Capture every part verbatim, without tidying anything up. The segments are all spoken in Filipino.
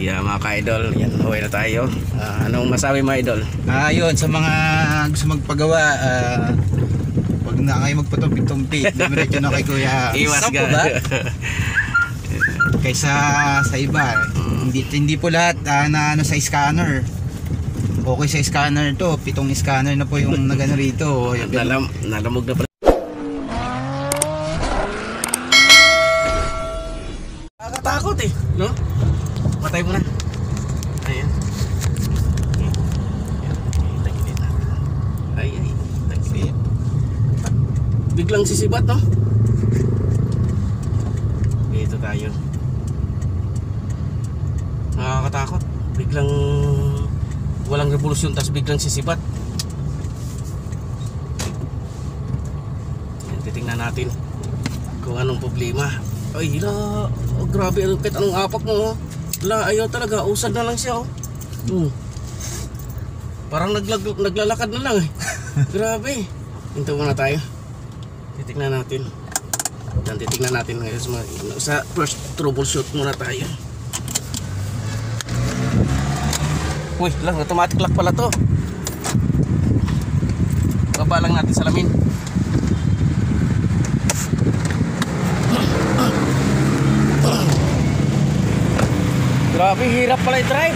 Yeah, mga ka-idol, yan, huwi na tayo. Uh, anong masabi mga idol? Ah, yun, sa mga gusto magpagawa, ah, wag na kayo magpatumpik-tumpik. Dumiretso na kay Kuya. Iwas Sampo ka. ba? Kaysa sa iba, hindi hindi po lahat ah, na ano sa scanner. Okay sa scanner to, pitong scanner na po yung nagano rito. Nalam, nalamog na pala. Nakakatakot eh, no? Patay mo na. Ayan. Ay, ay. Tagsit. Biglang sisibat, no? Dito tayo. Nakakatakot. Biglang walang revolusyon, tas biglang sisibat. Yan, titingnan natin kung anong problema. Ay, hila. Oh, grabe, kahit anong apak mo. Wala, ayaw talaga. Usad na lang siya, oh. Hmm. Parang naglag naglalakad na lang, eh. Grabe. Hinto muna tayo. Titingnan natin. Yan, titingnan natin ngayon sa first troubleshoot muna tayo. Uy, lang, automatic lock pala to. Baba lang natin salamin. Grabe, hirap pala i-drive.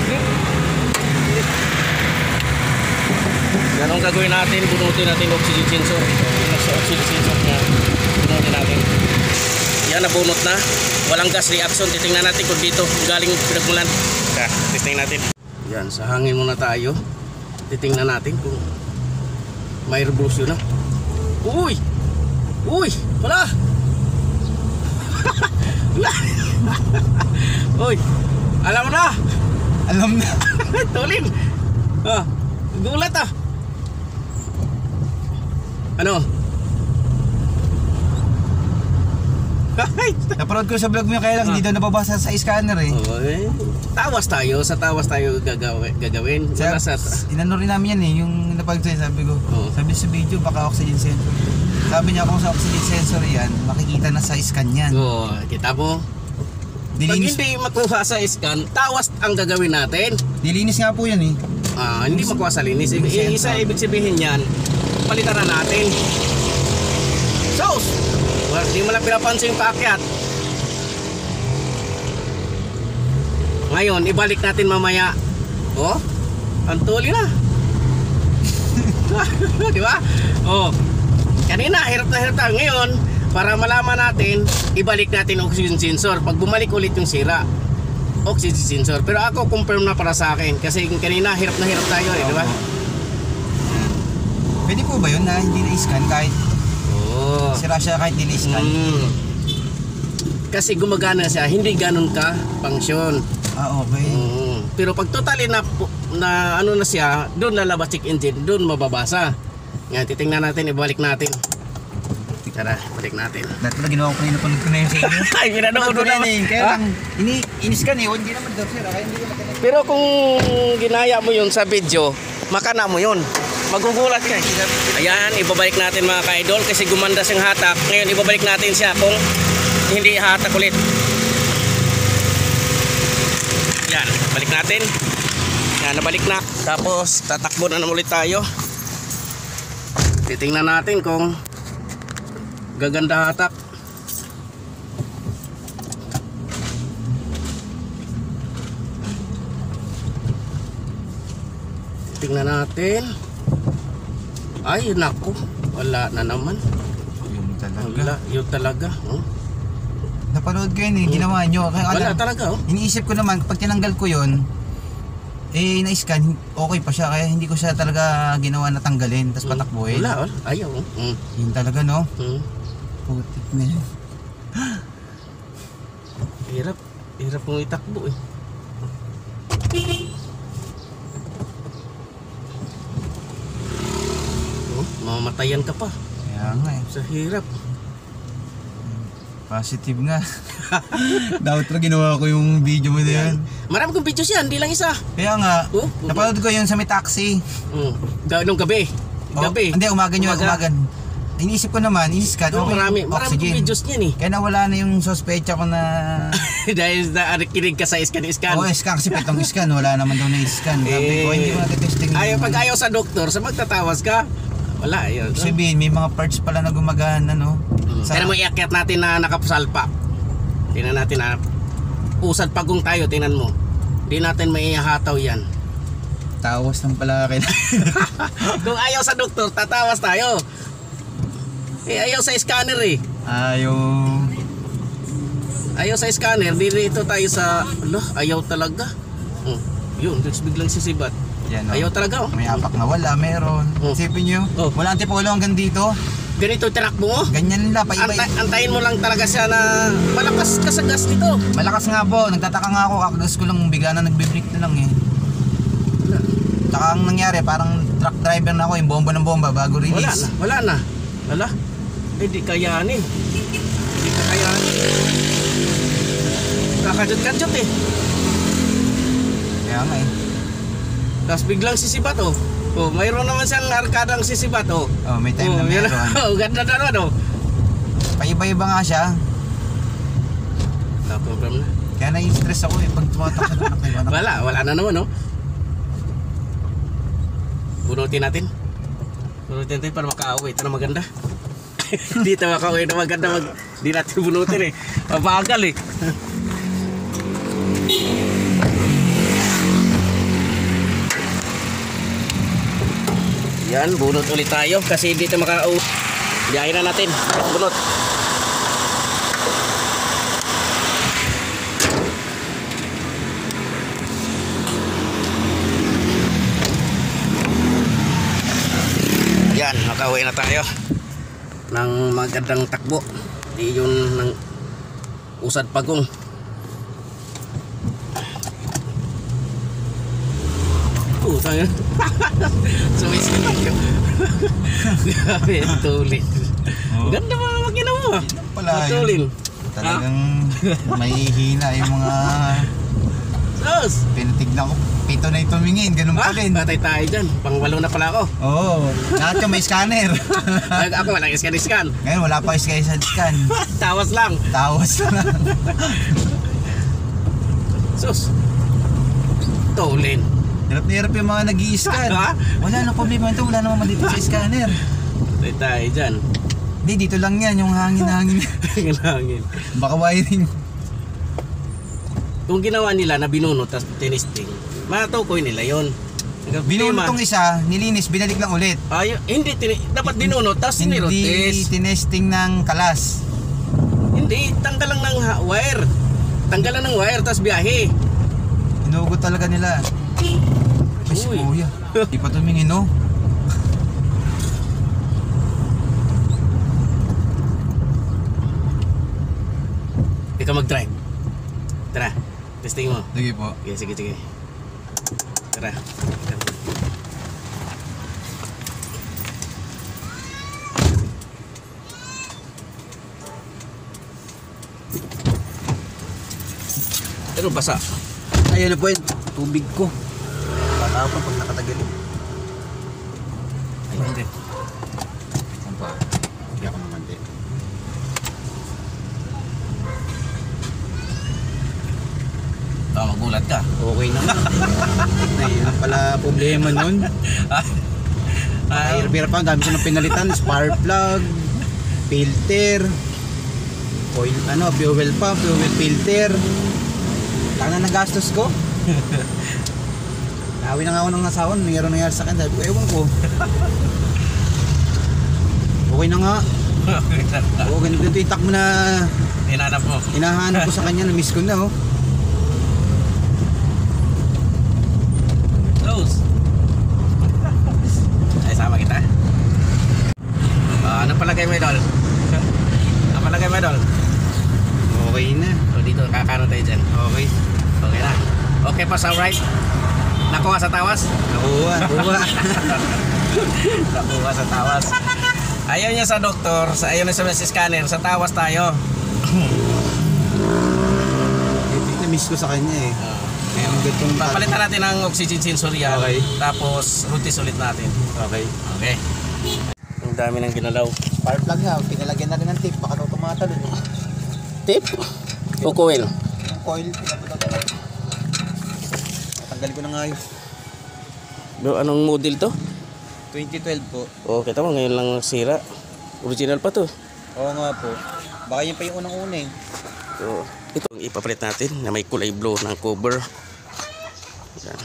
Ganun gagawin natin, bunutin natin oxygen sensor. Sa oxygen sensor na bunutin natin. Yan, nabunot na. Walang gas reaction. Titingnan natin kung dito galing pinagmulan. Kaya, titingnan natin. Yan, sa hangin muna tayo. Titingnan natin kung may revolusyon na. Uy! Uy! Wala! Wala! Uy! Alam mo na! Alam na. Tulin! Ah, gulat ah! Ano? Napanood ko sa vlog mo kaya lang hindi daw nababasa sa scanner eh. Oh, eh. Tawas tayo, sa tawas tayo gagawin. gagawin. Sa, sa, inano rin namin yan eh, yung napag-try sabi ko. Oh. Sabi sa video baka oxygen sensor. Sabi niya kung sa oxygen sensor yan, makikita na sa scan yan. oh, kita mo? Pag Dilinis, hindi makuha sa scan, tawas ang gagawin natin. dilinis nga po yan eh. Ah, hindi makuha sa linis. Yung I- isa sensor. ibig sabihin yan, palitan na natin. Sos! Well, di mo lang pinapansin yung paakyat. Ngayon, ibalik natin mamaya. Oh, ang tuli na. Di ba? Oh, kanina, hirap na hirap tayo. Ngayon, para malaman natin, ibalik natin ang oxygen sensor. Pag bumalik ulit yung sira, oxygen sensor. Pero ako, confirm na para sa akin. Kasi kanina, hirap na hirap tayo eh, di ba? Pwede po ba yun na hindi na-scan kahit Oo. sira siya kahit hindi na-scan? Mm. Kasi gumagana siya, hindi ganun ka function. Ah, okay. Mm. Pero pag totally na, na ano na siya, doon lalabas check engine, doon mababasa. Ngayon, titingnan natin, ibalik natin. Tara, balik natin. Dati na ginawa ko na napanood ko na yun sa inyo. Ay, pinanood Napanood ko ko na naman. yun eh. Kaya Ha? lang, ini, in-scan eh. Hindi naman daw sira. Kaya hindi ko natin. Pero kung ginaya mo yun sa video, makana mo yun. Magugulat ka eh. Ayan, ibabalik natin mga ka-idol kasi gumanda siyang hatak. Ngayon, ibabalik natin siya kung hindi hatak ulit. Yan, balik natin. Yan, nabalik na. Tapos, tatakbo na naman ulit tayo. Titingnan natin kung gaganda hatak. Titingnan natin. Ay, naku. Wala na naman. Yun talaga. Wala, yun talaga. Oh. Napanood ko yun eh. Ginawa nyo. Kaya, Wala alam, talaga, oh. iniisip ko naman, kapag tinanggal ko yun, eh, na-scan, okay pa siya. Kaya hindi ko siya talaga ginawa na tanggalin. Tapos patakbuhin. Wala, wala. Ayaw. oh. Mm. Yun talaga, no? Mm. Putik na yun. Hirap. Hirap mong itakbo eh. Oh, mamatayan ka pa. Kaya nga eh. Sa hirap. Positive nga. Dapat na ginawa ko yung video mo na yan. Marami kong videos yan, hindi lang isa. Kaya nga, Oh, napanood ko yun sa may taxi. Mm. Ga- Nung gabi. Oh, Gabi. Hindi, umaga nyo, Umaga. umaga. inisip ko naman, i-scan, No, okay, marami, marami oxygen. kong videos niyan eh. Kaya nawala na yung sospecha ko na Dahil nakikinig ka sa scan-scan. oh, scan kasi pitong scan, wala naman daw na scan. Sabi ko, Eh, hindi ko natin-testing. Ayaw, pag ayaw sa doktor, sa magtatawas ka, wala yun. Ibig sabihin, may mga parts pala na gumagana, no? Sa- Tingnan mo, iakyat natin na nakapusalpak. Tingnan natin na usad pagong tayo, tingnan mo. Hindi natin maihahataw yan. Tawas ng pala akin. Kung ayaw sa doktor, tatawas tayo. Eh, ayaw sa scanner eh. Ayaw. Ayaw sa scanner, dito tayo sa... Ala, ayaw talaga. Oh, yun, biglang sisibat. Yan, no? Ayaw talaga oh. May apak na wala, meron. Oh. Isipin nyo, Oh. wala antipolo hanggang dito. Ganito tinakbo mo. Ganyan lang, paibay. Anta antayin mo lang talaga siya na malakas ka sa gas nito. Malakas nga po, nagtataka nga ako, kakagas ko lang, bigla na nagbe-break na lang eh. Tsaka ang nangyari, parang truck driver na ako, yung bomba ng bomba bago Wala na, release. wala na. Wala. Eh, di kayanin. Di ka kayanin. Kakajot-kajot eh. Kaya nga eh. Tapos biglang sisibat oh. Oh, mayroon naman siyang arkadang sisibat oh. Oh, may time Oh, na yan. meron. Oh, ganda na naman oh. Paiba-iba nga siya. No problem na. Kaya nai-stress ako eh, pag tumatak sa truck driver. Wala, wala na naman oh. Bunutin natin. Bunutin natin para makauwi. Ito na maganda. Dito makauwi na maganda. Mag... Di natin bunutin eh. Mabagal eh. Yan, bunot ulit tayo kasi dito makauwi. Biyahin na natin. Bunot. Yan, nakauwi na tayo ng magandang takbo. Di yun ng usad pagong. Oh, tayo. Sumisilip yun. Grabe, tulit. Oh. Ganda mga makina mo. Pala yun. Matulin. Talagang may hina yung mga Sus! pinatignan ko. Pito na yung tumingin, ganun Ah, pa rin. patay tayo dyan. Pang walo na pala ako. Oo, lahat yung may scanner. Ay, ako walang iskan-iskan. Ngayon wala pa iskay sa scan. Tawas lang. Tawas na lang. Sus! Tulin. Hirap na hirap yung mga nag-i-scan. Ha? Wala na problema ito, wala naman dito sa scanner. Patay tayo dyan. Hindi, dito lang yan, yung hangin-hangin. Hangin. Baka wiring. Kung ginawa nila na binunot at tinisting, matukoy nila yon. Binunot tong isa, nilinis, binalik lang ulit. Ay, hindi tini dapat binunot tapos Hindi sinirotes. tinesting ng kalas. Hindi, tanggal lang ng ha- wire. Tanggalan ng wire tapos biyahe. Inugot talaga nila. Ay, si Uy. kuya. Di pa tumingin, no? Hindi ka mag-drive. Tara, testing mo. Sige po. Sige, sige, sige. Tara. Pero basa. Ayun po yung tubig ko. Patapon pag nakatagal. Ayun din. Saan pa? Hindi ako naman din. Ah, magulat ka. Okay naman. Ayun ang pala problema nun. Ah, Hirap-hirap pa, ang dami ko ng pinalitan. Spark plug, filter, oil, ano, fuel pump, fuel filter. Laki na nagastos ko. Nawi na nga ako ng asawa, mayroon nangyari sa akin. Sabi ko, ewan ko. Okay na nga. Oo, ganito yung itak mo na hinanap mo. hinahanap ko sa kanya, na-miss ko na, oh. Close. Ay, sama kita. Ah, ano palagay mo, Idol? Ano palagay mo, Idol? Okay na. O, dito, kakano tayo dyan. Okay. Okay na. Okay pa sa right. Nakuha sa tawas. Nakuha, nakuha. Nakuha sa tawas. Ayaw niya sa doktor, sa ayaw niya sa scanner, sa tawas tayo. Na-miss ko sa kanya eh. Meron gatong Papalitan natin ang oxygen sensorial. Okay. Tapos, rutis ulit natin. Okay. Okay. Ang dami ng ginalaw. Spark plug nga, pinalagyan na rin ng tape, baka daw tumatalon eh. Tip? O coil? Yung coil, pinagulog na. Tanggalin ko na nga yun. Do, anong model to? twenty twelve po. O, kita mo, ngayon lang sira. Original pa to. Oo nga po. Baka yun pa yung unang-una eh. So, ito ang ipapalit natin na may kulay blue ng cover. Yan.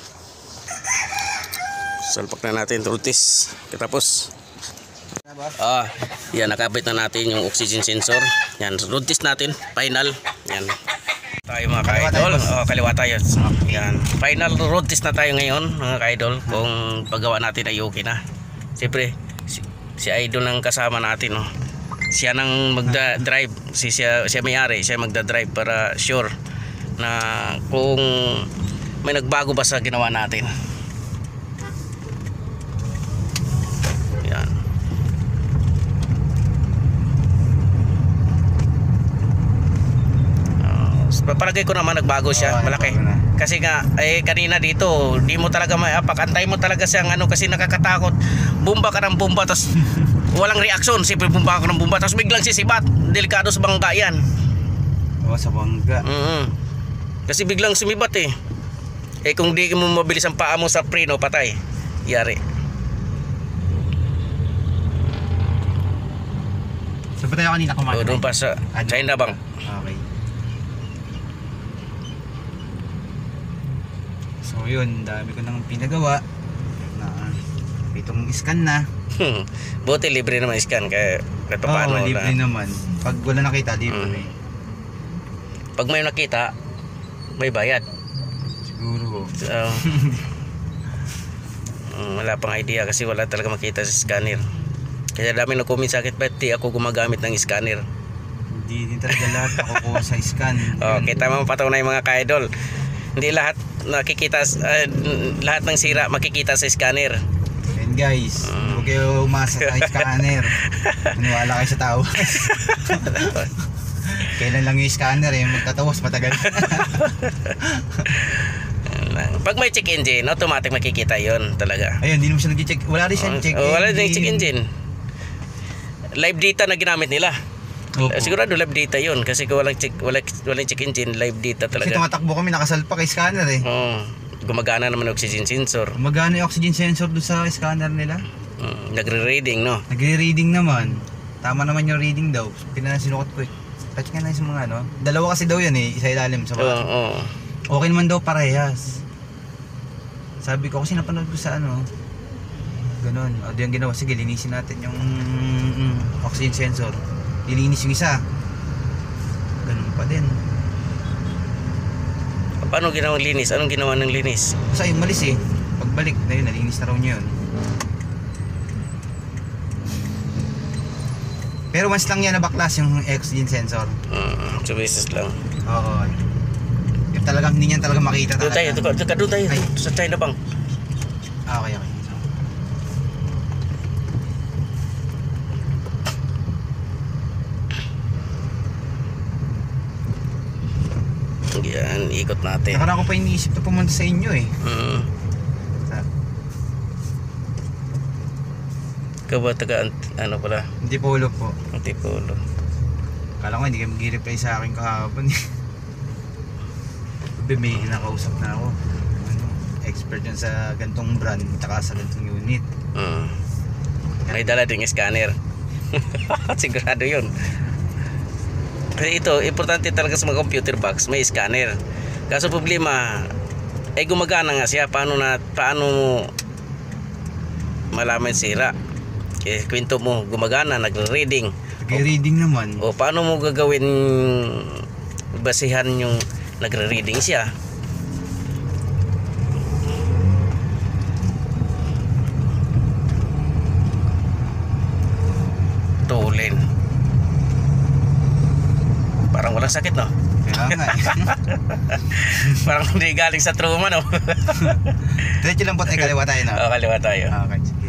Salpak na natin tultis. Tapos, ah, yan, nakabit na natin yung oxygen sensor. Yan, road test natin, final. Yan. Tayo mga ka-idol. Oh, kaliwa tayo. Yan. Final road test na tayo ngayon, mga ka-idol. Kung paggawa natin ay okay na. Siyempre, si, si idol ng kasama natin, oh. Siya nang magda-drive, si siya siya may-ari, siya magda-drive para sure na kung may nagbago ba sa ginawa natin. Yan. Uh, palagay ko naman nagbago siya, malaki. Kasi nga eh kanina dito, di mo talaga maiapak, antay mo talaga siyang ano kasi nakakatakot. Bumba ka ng bumba tas walang reaksyon, siyempre bumba ako ng bumba tapos biglang sisibat, delikado sa bangga yan. Oo, sa bangga. Mm-hmm. Kasi biglang sumibat eh. Eh kung di mo mabilis ang paa mo sa preno, patay. Yari. Saan ba tayo kanina kumain? O doon pa sa China bang. Okay. So yun, dami ko nang pinagawa na pitong scan na. Buti libre naman scan kaya kahit Oo, paano libre na. naman. Pag wala nakita, libre. Mm. Pag may nakita, may bayad. Siguro. So, um, wala pang idea kasi wala talaga makita sa scanner. Kaya dami nag-comment sa akin, ba't di ako gumagamit ng scanner? Hindi din talaga lahat nakukuha sa scan. Oh, kita mo patunay mga ka-idol. Hindi lahat nakikita, uh, lahat ng sira makikita sa scanner. And guys, huwag kayo umasa sa scanner. Maniwala kayo sa tao. Kailan lang yung scanner eh, magtatawas matagal. Pag may check engine, automatic makikita yon talaga. Ayun, hindi naman siya nag-check. Wala rin siya check oh, engine. wala rin check engine. Live data na ginamit nila. Opo. Sigurado live data yon kasi kung walang check, walang, walang check engine, live data Kasi talaga. tumatakbo kami, nakasalpa kay scanner eh. Oh, gumagana naman ang oxygen sensor. Magana yung oxygen sensor doon sa scanner nila. Mm, nagre-reading, no? Nagre-reading naman. Tama naman yung reading daw. Pinansinukot ko eh. Touch ka na sa mga ano. Dalawa kasi daw yan eh. Isa ilalim sa Oo, baba. oh, oh. Okay naman daw parehas. Sabi ko kasi napanood ko sa ano. Ganon. O di yung ginawa. Sige, linisin natin yung mm, oxygen sensor. Lilinis yung isa. Ganon pa din. Paano ginawang linis? Anong ginawa ng linis? Basta yung malis eh. Pagbalik na yun, nalinis na raw niya yun. Pero once lang yan nabaklas yung oxygen sensor. Uh, two beses lang. Oo. Yung talagang hindi niyan talaga makita Doon tayo, talaga. doon tayo, doon tayo. Ay. Sa China bang? Ah, okay, okay. Yan, ikot natin. Nakaraan ko pa iniisip na pumunta sa inyo eh. Mm. Sa- Ikaw ba taga, ano pala? Hindi polo po. Antipolo. Kala ko hindi kayo mag-reply sa akin kahapon eh. Sabi may nakausap na ako. Ano, expert yun sa gantong brand at sa gantong unit. Mm. May dala ding scanner. Sigurado yun. Kasi ito, importante talaga sa mga computer box, may scanner. Kaso problema, eh gumagana nga siya. Paano na, paano mo malaman sira? Eh, kwento mo, gumagana, nagre-reading. Nag-reading naman. O paano mo gagawin basihan yung nagre-reading siya? Tulin. Parang walang sakit, no? Kaya nga eh. Parang hindi galing sa trauma, no? Diretso lang po tayo, kaliwa tayo na. O, kaliwa tayo. Okay, sige.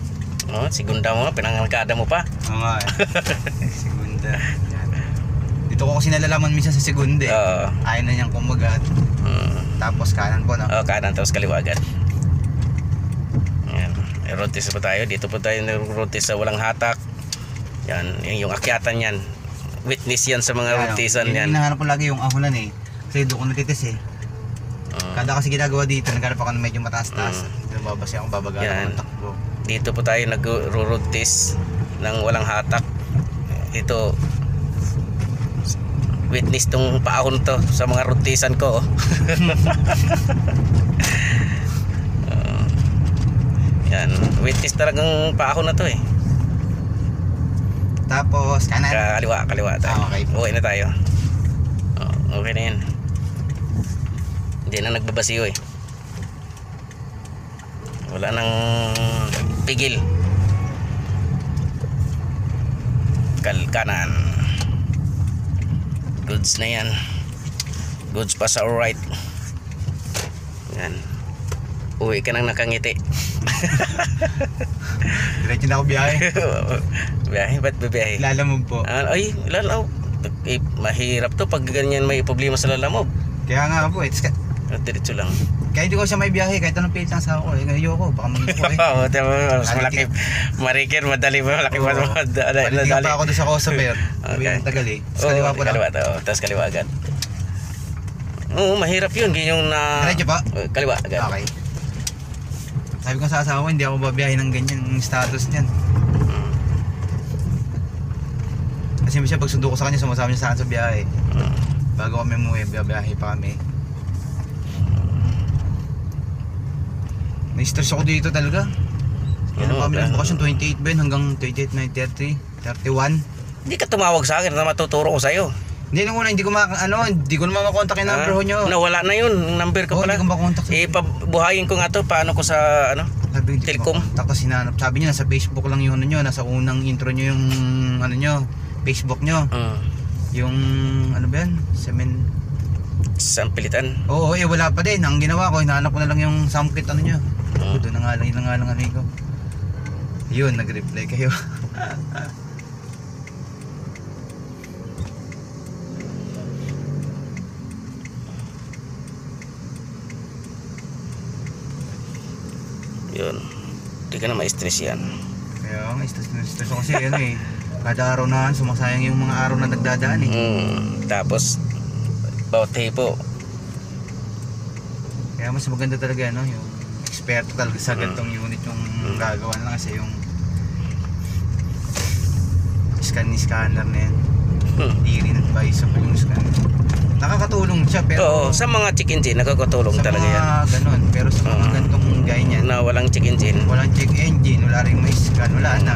Oh, segunda mo, pinangangkada mo pa. Oo nga eh. Segunda. Yan. Dito ko kasi nalalaman minsan sa segundo eh. Oo. Ayaw na niyang kumagat. Mm. Tapos kanan po, no? Oh, kanan tapos kaliwa agad. Yan. Eh, road test pa tayo. Dito po tayo nag-road test sa walang hatak. Yan, yung, yung akyatan yan. Witness yan sa mga road testan Yung yan. hinahanap ko lagi yung ahonan eh. Kasi doon ko natitis eh. Mm. Kada kasi ginagawa dito, naghanap ako ng medyo mataas-taas. Mm. Dito babasi akong babagala Yan. ng takbo. Dito po tayo nag-road test ng walang hatak. Ito witness tong paahon to sa mga road testan ko. Oh. Uh, yan, witness talagang paahon na to eh. Tapos kanan. Kaliwa, kaliwa tayo. Ah, okay. Uwi na tayo. Oh, okay na yan. Hindi na nagbabasiyo eh. Wala nang pigil. Kal kanan. Goods na yan. Goods pa sa right. Yan. Uwi ka nang nakangiti. Diretso na ako biyahe. Biyahe, ba't bibiyahe? Lalamog po. Ah, ay, lalaw. Eh, mahirap to pag ganyan may problema sa lalamog. Kaya nga po eh. Tapos Ah, diretso lang. Kaya hindi ko siya may biyahe, kahit anong pilit lang sa ako eh. Ayoko, baka mangipo eh. Oo, tama, mas malaki. Marikir, madali ba? Malaki ba? Oo. Madali. Palindigan pa ako doon sa Kosover. Okay. Yung tagal eh. Tapos Oo, kaliwa po lang. kaliwa to. Tapos kaliwa agad. Oo, mahirap yun. Ganyan yung na... Diretso pa? Oh, kaliwa agad. Okay. Sabi ko sa asawa, hindi ako babiyahe ng ganyan yung status niyan. Kasi siya pag sundo ko sa kanya, sumasama niya sa akin sa biyahe. Mm. Bago kami umuwi, biyahe pa kami. Na-stress ako dito talaga. Kailan Oo, kami ng kaya- bakasyon? twenty-eight ba yun? Hanggang twenty-eight, nine thirty, thirty-one. Hindi ka tumawag sa akin na matuturo ko sa'yo. Hindi nung una, hindi ko ma ano, hindi ko naman makontak yung number Ah, ho nyo. Nawala na yun. Yung number ko Oo, pala. hindi ko makontak. Eh, pabuhayin ko nga to. Paano ko sa, ano? Sabi, hindi ko Telcom. makontak kasi hinanap. Sabi niya, nasa Facebook lang yung ano nyo, nasa unang intro nyo yung ano nyo, Facebook nyo. Mm. Yung, ano ba yan? Semen. Sa pilitan. Oo, eh wala pa din. Ang ginawa ko, hinahanap ko na lang yung samkit ano nyo. Mm. Doon na nga lang, yun na nga lang ano ko. Yun, nag-reply kayo. Yun. Hindi ka na ma-stress yan. Kaya nga, stress na stress ako kasi ano eh. Kada araw na sumasayang yung mga araw na nagdadaan eh. Mm. Tapos, bawat hipo. Kaya mas maganda talaga ano, yung eksperto talaga sa ganitong unit yung gagawa lang kasi yung scan ni scanner na yan. Hmm. Hindi rin advisable yung scanner. Nakakatulong siya pero Oo, sa mga check engine, nakakatulong sa talaga mga yan. ganun. Pero sa mga Oo. ganitong gaya niyan, Na walang check engine. walang check engine, wala rin may scan, wala na.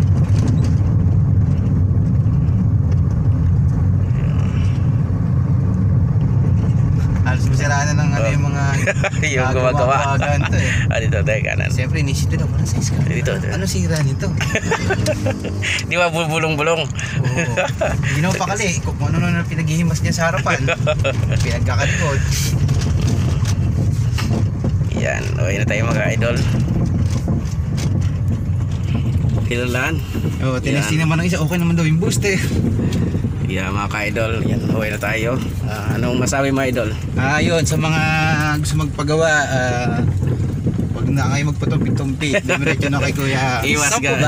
Halos masiraan na ng ano yung mga Yung gumagawa. ganito eh. Ah, dito, tayo kanan. Siyempre, inisip din ako na sa scan. Dito, dito. Ano sira nito? Di ba bulong-bulong? Oo. Hindi naman pakali. Kung ano na pinaghihimas niya sa harapan. Pinagkakalikod. Yan, okay na tayo mga idol. Kilalaan. Oo, tinesting naman ng isa. Okay naman daw yung booster. Yeah, mga ka-idol. Yan, okay na tayo. Ah, anong masabi mga idol? Ah, yun. Sa mga gusto magpagawa, ah, wag na kayo magpatumpik-tumpik. Diretso na kay Kuya. Iwas Sampo ka. ba?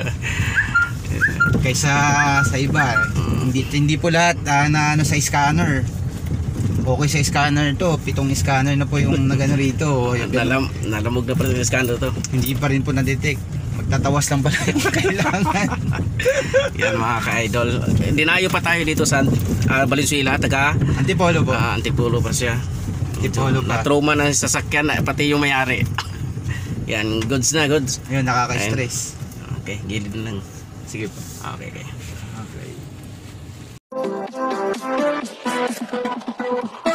Kaysa sa iba. Hindi hindi po lahat ah, na ano sa scanner. Okay sa scanner to. Pitong scanner na po yung nagano rito. Nalam, nalamog na pala yung scanner to. Hindi pa rin po na-detect. Magtatawas lang pala yung kailangan. Yan mga ka-idol. Dinayo pa tayo dito sa uh, Valenzuela, taga Antipolo po. uh, Antipolo pa siya. Antipolo pa. Na-trauma ng sasakyan, pati yung may-ari. Yan, goods na, goods. Ayun, nakaka-stress. Okay, gilid na lang. Sige po. Okay, okay. Okay.